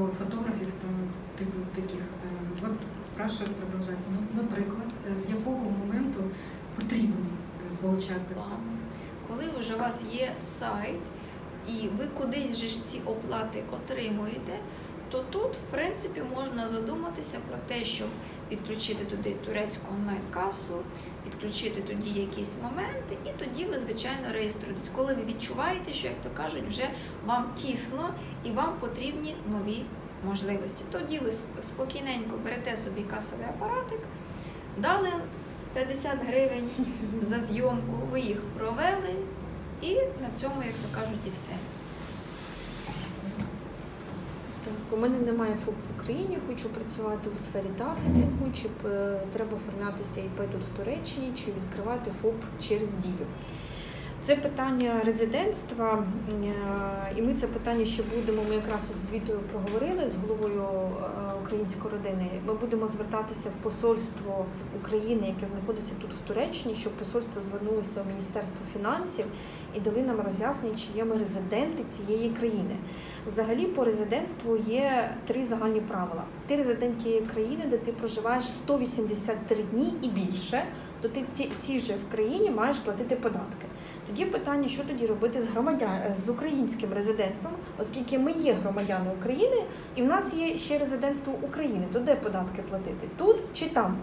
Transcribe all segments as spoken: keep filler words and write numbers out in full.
фотографів там типу таких. От спрашиваю, продовжати. Ну, наприклад, з якого моменту потрібно получати саме? Коли вже у вас є сайт, і ви кудись же ж ці оплати отримуєте, то тут, в принципі, можна задуматися про те, щоб підключити туди турецьку онлайн-касу, підключити тоді якісь моменти, і тоді ви, звичайно, реєструєтесь. Коли ви відчуваєте, що, як то кажуть, вже вам тісно і вам потрібні нові можливості. Тоді ви спокійненько берете собі касовий апаратик, дали п'ятдесят гривень за зйомку, ви їх провели, і на цьому, як то кажуть, і все. Так, у мене немає ФОП в Україні, хочу працювати у сфері таргетингу, чи треба оформлятися ІП тут в Туреччині, чи відкривати ФОП через Дію. Це питання резидентства, і ми це питання ще будемо, ми якраз з Вітою проговорили з головою української родини. Ми будемо звертатися в посольство України, яке знаходиться тут в Туреччині, щоб посольство звернулося у Міністерство фінансів і дали нам роз'яснення, чи є ми резиденти цієї країни. Взагалі по резидентству є три загальні правила. Ти резидент тієї країни, де ти проживаєш сто вісімдесят три дні і більше, то ти цій же в країні маєш платити податки. Тоді питання, що тоді робити з громадян, з українським резидентством, оскільки ми є громадяни України, і в нас є ще резидентство України. То де податки платити? Тут чи там?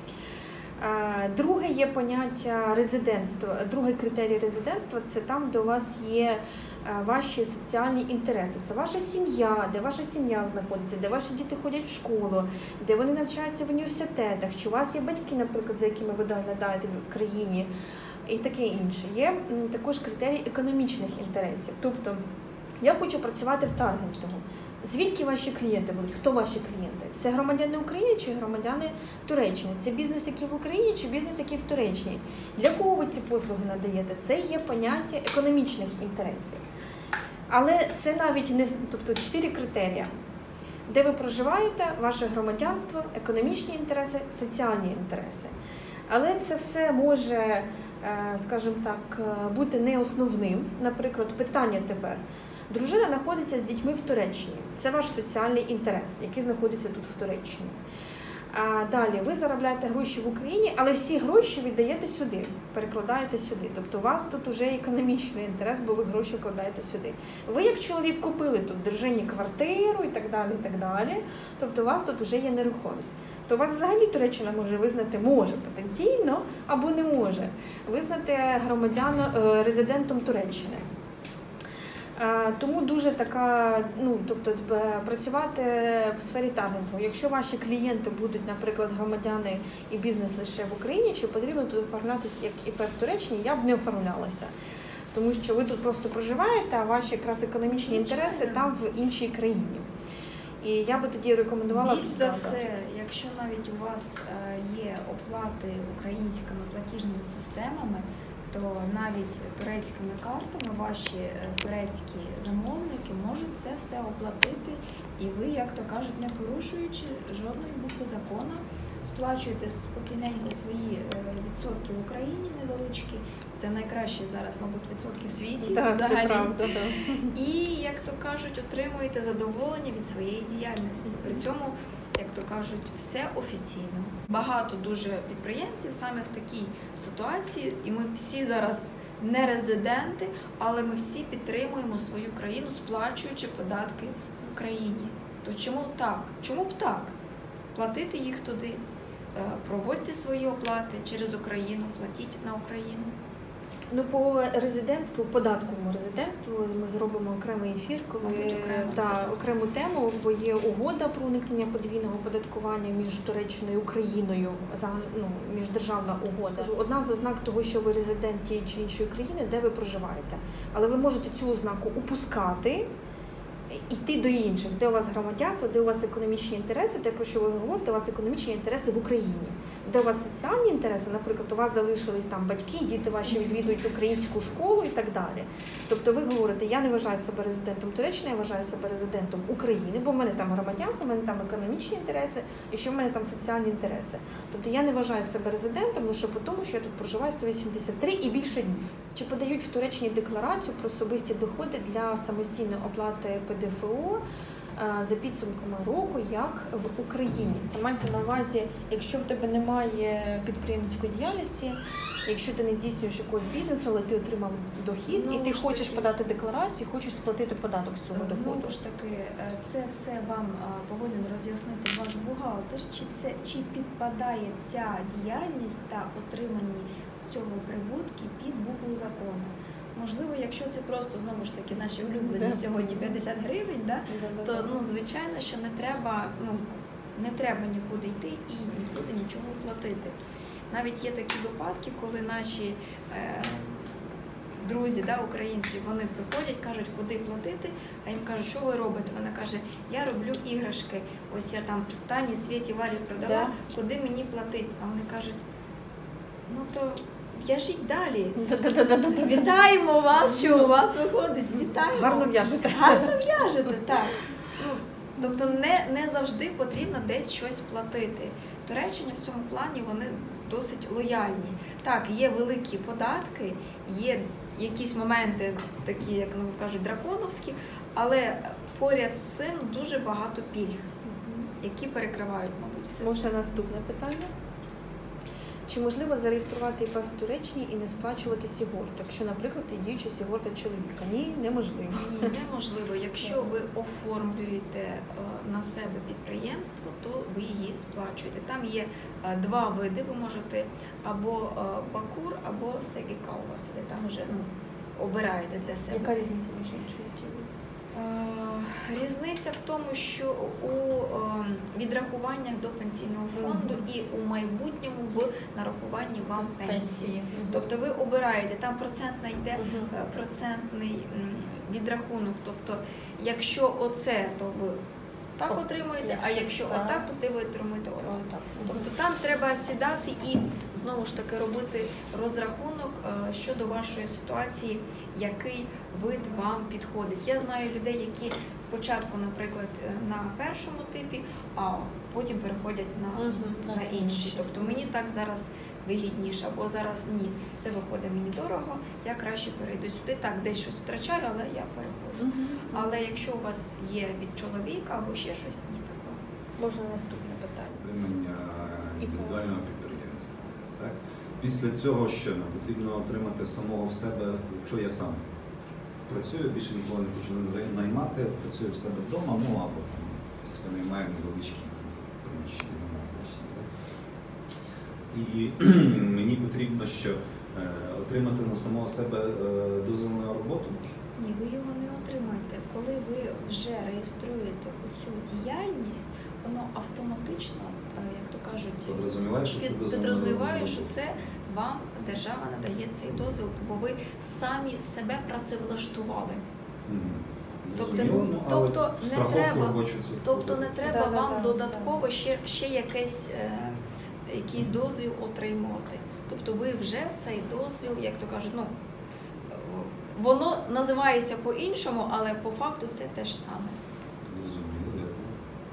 Друге є поняття резидентства, другий критерій резидентства – це там, де у вас є ваші соціальні інтереси. Це ваша сім'я, де ваша сім'я знаходиться, де ваші діти ходять в школу, де вони навчаються в університетах, чи у вас є батьки, наприклад, за якими ви доглядаєте в країні, і таке інше. Є також критерій економічних інтересів. Тобто, я хочу працювати в таргетингу. Звідки ваші клієнти будуть? Хто ваші клієнти? Це громадяни України чи громадяни Туреччини? Це бізнес, який в Україні чи бізнес, який в Туреччині? Для кого ви ці послуги надаєте? Це є поняття економічних інтересів. Але це навіть не, тобто чотири критерії. Де ви проживаєте, ваше громадянство, економічні інтереси, соціальні інтереси. Але це все може, скажімо так, бути не основним. Наприклад, питання тепер. Дружина знаходиться з дітьми в Туреччині. Це ваш соціальний інтерес, який знаходиться тут в Туреччині. А далі, ви заробляєте гроші в Україні, але всі гроші віддаєте сюди, перекладаєте сюди. Тобто у вас тут вже економічний інтерес, бо ви гроші вкладаєте сюди. Ви як чоловік купили тут в державі квартиру і так далі, і так далі. Тобто у вас тут вже є нерухомість. То вас взагалі Туреччина може визнати, може потенційно, або не може визнати громадяном, резидентом Туреччини. Тому дуже така, ну, тобто працювати в сфері таргетингу. Якщо ваші клієнти будуть, наприклад, громадяни і бізнес лише в Україні, чи потрібно тут оформлятися як ІП в Туреччині, я б не оформлялася. Тому що ви тут просто проживаєте, а ваші якраз економічні інтереси там в іншій країні. І я би тоді рекомендувала... Більш за все, якщо навіть у вас є оплати українськими платіжними системами, то навіть турецькими картами ваші турецькі замовники можуть це все оплатити, і ви, як то кажуть, не порушуючи жодної букви закону, сплачуєте спокійненько свої відсотки в Україні невеличкі. Це найкращі зараз, мабуть, відсотки в світі. Так, взагалі. Це правда, да. І, як то кажуть, отримуєте задоволення від своєї діяльності. При цьому, як то кажуть, все офіційно. Багато дуже підприємців саме в такій ситуації, і ми всі зараз не резиденти, але ми всі підтримуємо свою країну, сплачуючи податки в Україні. То чому так? Чому б так? Платити їх туди, проводьте свої оплати через Україну, платіть на Україну. Ну, по резидентству, податковому резидентству ми зробимо окремий ефір, коли та, окрему тему, бо є угода про уникнення подвійного оподаткування між Туреччиною і Україною, ну, міждержавна угода. Одна з ознак того, що ви резидент тієї чи іншої країни, де ви проживаєте. Але ви можете цю ознаку упускати, йти до інших, де у вас громадянство, де у вас економічні інтереси, те, про що ви говорите, у вас економічні інтереси в Україні. Де у вас соціальні інтереси, наприклад, у вас залишились там батьки, діти ваші відвідують українську школу і так далі. Тобто ви говорите, я не вважаю себе резидентом Туреччини, я вважаю себе резидентом України, бо в мене там громадянство, в мене там економічні інтереси і ще в мене там соціальні інтереси. Тобто я не вважаю себе резидентом лише по тому, що я тут проживаю сто вісімдесят три і більше днів. Чи подають в Туреччині декларацію про особисті доходи для самостійної оплати Пе Де Фе О за підсумками року, як в Україні. Це мається на увазі, якщо в тебе немає підприємницької діяльності, якщо ти не здійснюєш якогось бізнесу, але ти отримав дохід, Ну, і ти ж хочеш таки. подати декларацію, хочеш сплатити податок з цього доходу. Знову ж таки, е, це все вам а, повинен роз'яснити ваш бухгалтер, чи це чи підпадає ця діяльність та отримані з цього прибутки під букву закону. Можливо, якщо це просто знову ж таки наші улюблені Да. сьогодні п'ятдесят гривень, да, то Да-да-да. ну звичайно, що не треба, ну не треба нікуди йти і нікуди нічого платити. Навіть є такі випадки, коли наші е, друзі, да, українці, вони приходять, кажуть, куди платити, а їм кажуть, що ви робите? Вона каже, я роблю іграшки, ось я там Тані, Світі, Валі продала, Да. куди мені платити? А вони кажуть, ну то в'яжіть далі. Да-да-да-да-да. Вітаємо вас, що у вас виходить, вітаємо. Гарно в'яжете. Гарно в'яжете, так. Ну, тобто не, не завжди потрібно десь щось платити. Туреччині в цьому плані вони досить лояльні. Так, є великі податки, є якісь моменти, такі, як ну, кажуть, драконовські, але поряд з цим дуже багато пільг, які перекривають, мабуть, все це. Можна наступне питання. Чи можливо зареєструвати ІП в Туреччині і не сплачувати сігорту, якщо, наприклад, є діюча сігорта чоловіка? Ні, неможливо. Ні, неможливо. Якщо ви оформлюєте е, на себе підприємство, то ви її сплачуєте. Там є е, два види, ви можете або е, бакур, або сегіка у вас, і там вже ну, обираєте для себе. Яка різниця між іншою? Е, Різниця в тому, що у е, відрахуваннях до пенсійного фонду Мгм. і у майбутньому в нарахуванні вам пенсії. Пенсії. Тобто ви обираєте, там процентна йде Мгм. е, процентний м, відрахунок. Тобто, якщо оце, то ви так О, отримуєте, а якщо якщо так. отак, то ти ви отримуєте отак. Ой, так. Тобто там треба сідати і знову ж таки робити розрахунок е, щодо вашої ситуації, який вид вам підходить. Я знаю людей, які спочатку, наприклад, е, на першому типі, а потім переходять на, Мгм, на на інший. інший. Тобто мені так зараз вигідніше, або зараз ні, це виходить мені дорого, я краще перейду сюди. Так, десь щось втрачаю, але я переходжу. Мгм. Але якщо у вас є від чоловіка або ще щось, ні такого. Можна наступне питання. Отримання індивідуального підприємця. Так? Після цього що нам потрібно отримати самого в себе, якщо я сам працюю, більше нікого не хочу наймати, працюю в себе вдома, ну або там після наймаю невеличкі приміщення, немає значення. Так? І мені потрібно що е, отримати на самого себе е, дозвіл на роботу. Ні, ви його не отримаєте. Коли ви вже реєструєте цю діяльність, воно автоматично, е, як то кажуть, Підрозуміваю, що це під- дозвіл на підрозуміває, роботу. що це вам держава надає цей дозвіл, бо ви самі себе працевлаштували. Мгм. Тобто, Зрозуміло, ну, але тобто не страховку треба- робочу цю Тобто не треба Да, да, вам да, додатково ще, ще якесь, е, якийсь дозвіл отримувати. Тобто ви вже цей дозвіл, як то кажуть, ну, е, воно називається по-іншому, але по факту це те ж саме. Зрозуміло, дякую.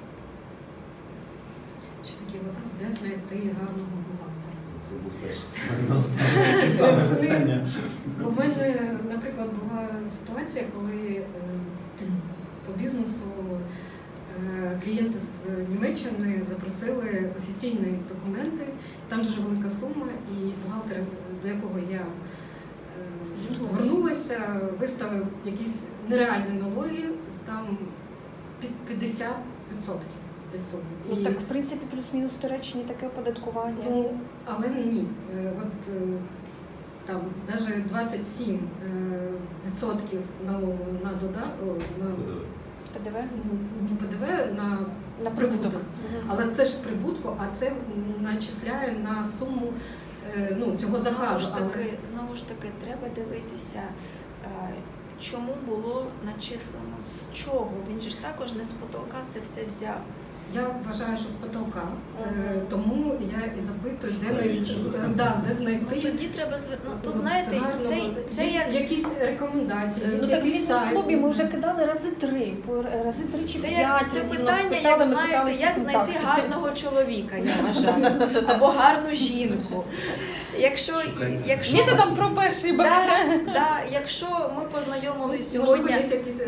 Ще такий вопрос, де знайти гарного бухгалтера? Це був теж на останнє те саме питання. У мене, наприклад, була ситуація, коли е, по бізнесу е, клієнти з Німеччини запросили офіційні документи, там дуже велика сума, і бухгалтер, до якого я е, звернулася, виставив якісь нереальні налоги, там під п'ятдесят відсотків від суми. Ну І- так, в принципі, плюс-мінус в Туреччині таке оподаткування. Ну, але ні. Е, От е, там навіть двадцять сім відсотків налогу на додаток, на ПДВ? не ПДВ, на На прибуток. прибуток. Мгм. Але це ж прибутку, а це начисляє на суму е, ну, цього Знову заказу. ж Але- таки, знову ж таки, треба дивитися, е, чому було начислено, з чого. Він же ж також не з потолка це все взяв. Я вважаю, що з потолка, е, Мгм. тому я і запитую, де, Що най- інше з- запитати. да, де Ну, знайти. тоді треба звер... ну, тут, Ну, знаєте, гарно, це, це є як якісь рекомендації, є Ну так в якийсь сайт. бізнес-клубі ми вже кидали рази три, по рази три чи Це, п'ять. як, це разів нас питання, питали, як ми знаєте, питали ці як знайти контакти. гарного чоловіка, я вважаю, або гарну жінку. Якщо, Шукайте. якщо, Методом проб і ошибок. да, да, якщо ми познайомились Можливо, сьогодні, є якісь е,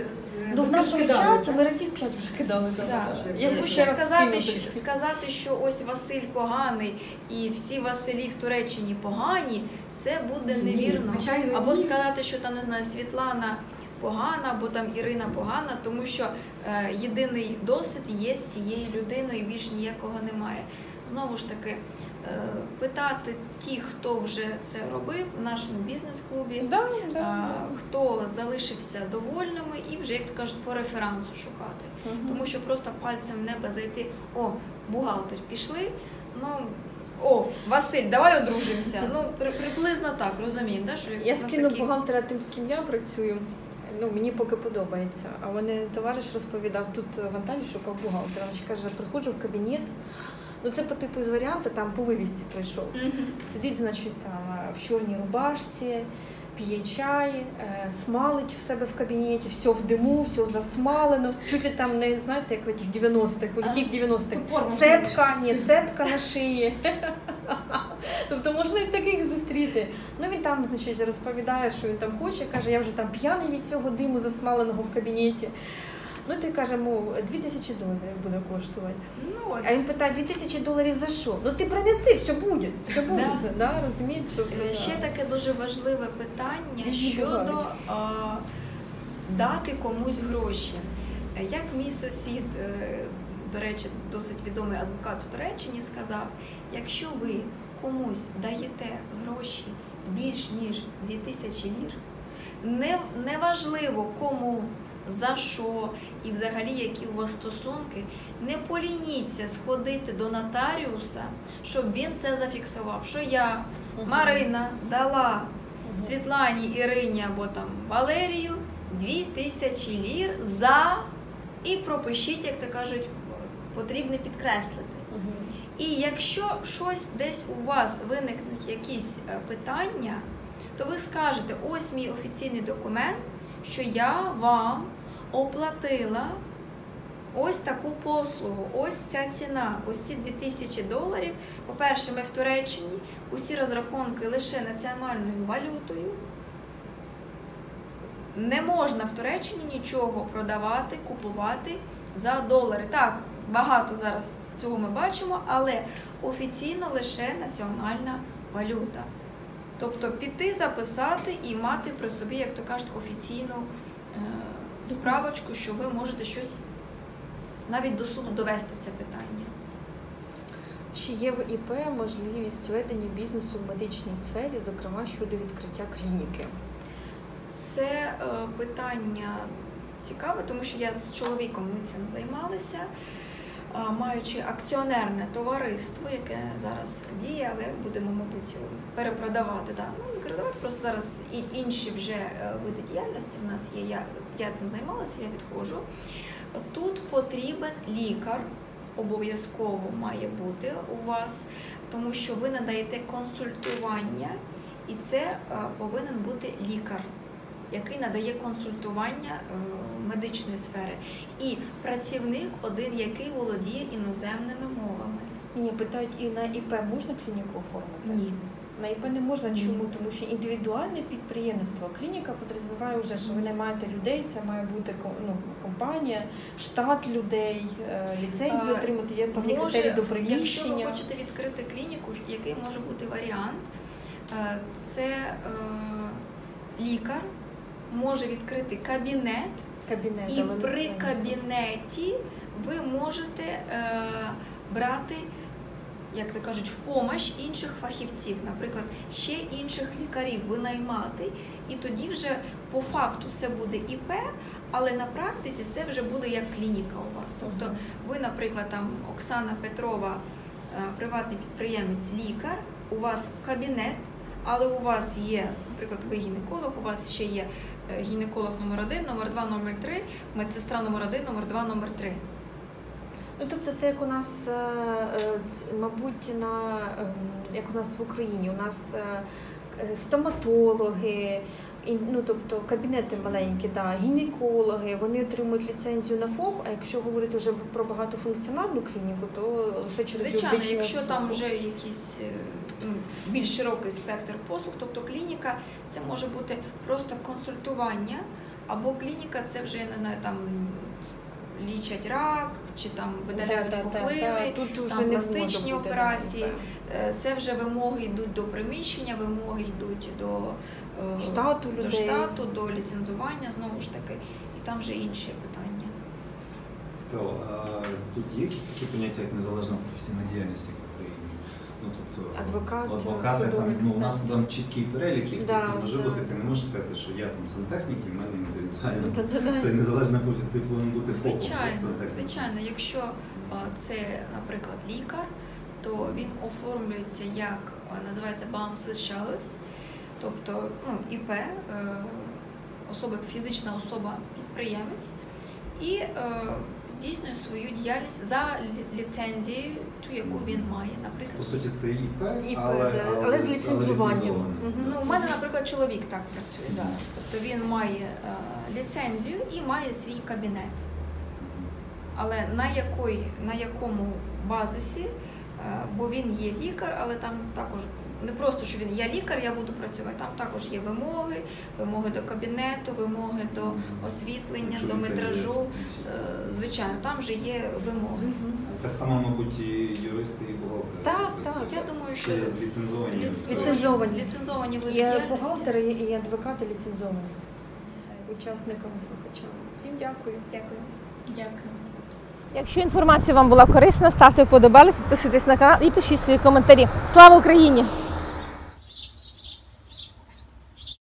Ну, в нашому кидали, чаті так? ми разів п'ять вже кидали. Да, Да. да. Я Тому ще що раз сказати, скину що, тоді. сказати, що ось Василь поганий і всі Василі в Туреччині погані, це буде Ні, невірно. звичайно, Або ні. сказати, що там, не знаю, Світлана погана, або там Ірина погана, тому що е, єдиний досвід є з цією людиною і більш ніякого немає. Знову ж таки, е, питати ті, хто вже це робив в нашому бізнес-клубі, Да, да, а, да. хто залишився довольними і вже, як то кажуть, по реферансу шукати. Мгм. Тому що просто пальцем в небо зайти, о, бухгалтер, пішли, ну, о, Василь, давай одружимося. Ну, при, приблизно так, розуміємо, да, що Я на скину такі- бухгалтера тим, з ким я працюю. Ну, мені поки подобається. А мене товариш розповідав, тут в Анталії шукав бухгалтера. Значить, каже, приходжу в кабінет. Ну, це по типу з варіанту, там по вивісці прийшов. Мгм. Сидить, значить, там в чорній рубашці, п'є чай, е, смалить в себе в кабінеті, все в диму, все засмалено. Чуть ли там не, знаєте, як в тих дев'яностих, у яких дев'яностих. Цепка, ні, цепка на шиї. Тобто можна і таких зустріти. Ну він там, значить, розповідає, що він там хоче, каже, я вже там п'яний від цього диму засмаленого в кабінеті. Ну той каже, мов, дві тисячі доларів буде коштувати. Ну, ось. А він питає, дві тисячі доларів за що? Ну ти принеси, все буде, все буде, Да. да, розумієте? Тобто, Е, Ще да. таке дуже важливе питання Різні щодо бувають. а, дати комусь гроші. Е, Як мій сусід, е, до речі, досить відомий адвокат в Туреччині, сказав, якщо ви комусь даєте гроші більш ніж дві тисячі лір, не, неважливо кому, за що і взагалі які у вас стосунки, не полініться сходити до нотаріуса, щоб він це зафіксував, що я, Мгм. Марина, дала Мгм. Світлані, Ірині або там Валерію дві тисячі лір за, і пропишіть, як то кажуть, потрібно підкреслити. Мгм. І якщо щось десь у вас виникнуть якісь е, питання, то ви скажете, ось мій офіційний документ, що я вам оплатила ось таку послугу, ось ця ціна, ось ці дві тисячі доларів. По-перше, ми в Туреччині, усі розрахунки лише національною валютою. Не можна в Туреччині нічого продавати, купувати за долари. Так, багато зараз цього ми бачимо, але офіційно лише національна валюта. Тобто піти, записати і мати при собі, як то кажуть, офіційну е, справочку, що ви можете щось навіть до суду довести це питання. Чи є в ІП можливість ведення бізнесу в медичній сфері, зокрема щодо відкриття клініки? Це е, питання цікаве, тому що я з чоловіком ми цим займалися, е, маючи акціонерне товариство, яке зараз діє, але будемо, мабуть, перепродавати. Да. Ну, не перепродавати, просто зараз і інші вже е, види діяльності в нас є. Я, я цим займалася, я відходжу. Тут потрібен лікар, обов'язково має бути у вас, тому що ви надаєте консультування, і це е, повинен бути лікар, який надає консультування е, медичної сфери. І працівник один, який володіє іноземними мовами. Ні, питають, і на ІП можна клініку оформити? Ні. На ІП не можна. Ні. Чому? Тому що індивідуальне підприємництво. Клініка підрозуміває вже, що ви наймаєте людей, це має бути ну, компанія, штат людей, е, ліцензію А, отримати, є певні Може, критерії до якщо ви приміщення. хочете відкрити клініку, який може бути варіант, е, це е, лікар може відкрити кабінет, Кабінет, і але не при клініка. кабінеті ви можете е, брати, як то кажуть, в помощь інших фахівців, наприклад, ще інших лікарів винаймати, і тоді вже по факту це буде ІП, але на практиці це вже буде як клініка у вас. Тобто Мгм. ви, наприклад, там Оксана Петрова, е, приватний підприємець, лікар, у вас кабінет, але у вас є, наприклад, ви гінеколог, у вас ще є е, гінеколог номер один, номер два, номер три, медсестра номер один, номер два, номер три. Ну, тобто це як у нас, е, е, ц- мабуть, на, ем, як у нас в Україні, у нас е, е, стоматологи, і, ну, тобто кабінети маленькі, да, гінекологи, вони отримують ліцензію на ФОП, а якщо говорити вже про багатофункціональну клініку, то лише через Звичайно, юридичну якщо там особу. вже якийсь е, ну, більш широкий спектр послуг, тобто клініка, це може бути просто консультування Або клініка це вже, я не знаю, там лічать рак, чи там видаляють Да, да, да, пухлини, да. Тут вже там не пластичні мода буде, операції. да. Е, Це вже вимоги йдуть до приміщення, вимоги йдуть до, е, Штату до людей. штату, до ліцензування, знову ж таки, і там вже інші питання. Цікаво. А тут є якісь такі поняття, як незалежна професійна діяльність як в Україні? Ну, тобто, Адвокат, адвокати, судовий там, ну, у нас експерт. там чіткий перелік, як Да, це може да. бути. Ти не можеш сказати, що я там сантехнік, і в мене індивідуально. Да-да-да. Це незалежна професія, ти повинен бути фокусом. Звичайно, звичайно, якщо а, це, наприклад, лікар, то він оформлюється як а, називається Baumschalis, тобто ну, ІП, е, особа, фізична особа-підприємець, і е, здійснює свою діяльність за лі- ліцензією, ту, яку він має. По Наприклад, суті, це ІП, ІП, але, да, але з ліцензуванням. ліцензоване. Мгм. ну, у мене, наприклад, чоловік так працює зараз. Тобто він має е, ліцензію і має свій кабінет. Але на, якої, на якому базисі, е, бо він є лікар, але там також не просто, що він я лікар, я буду працювати, там також є вимоги, вимоги до кабінету, вимоги до освітлення, Якщо до ліцензія метражу. закінчиться. Е, Звичайно, там вже є вимоги. Мгм. Так само, мабуть, і юристи, і бухгалтери. Так, працюють. так. Я думаю, що Це ліцензовані. ліц- Ліцензовані. ліцензовані види І діяльності. бухгалтери, і адвокати ліцензовані учасниками слухачами. Всім дякую. Дякую. Дякую. Якщо інформація вам була корисна, ставте вподобайки, підписуйтесь на канал і пишіть свої коментарі. Слава Україні!